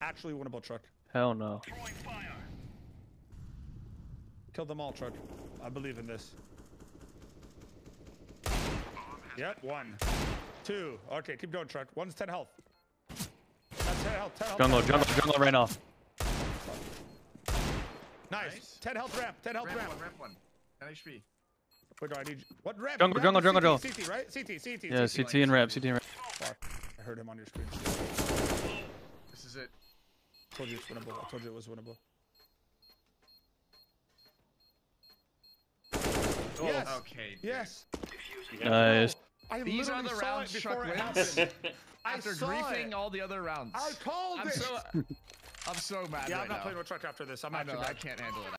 Actually winnable, Truck. Hell no. Kill them all, Truck. I believe in this. Yep, 1, 2. Okay, keep going, Truck. 1's 10 health. That's 10 health. 10 health. Jungle right now. Nice. 10 health ramp. 10 health ramp. Ramp 1. 10 HP. Wait, no, I need you. What ramp? Jungle. CT, right? CT. Yeah, CT and ramp. Fuck. I heard him on your screen. This is it. I told you it's winnable. I told you it was winnable. Yes. Okay. Dude. Yes. Nice. These are the rounds Chuck wins. After griefing all the other rounds. I called it. I'm so mad. Yeah, right I'm not now. playing with Truck after this. I'm I actually know, mad. I can't handle it.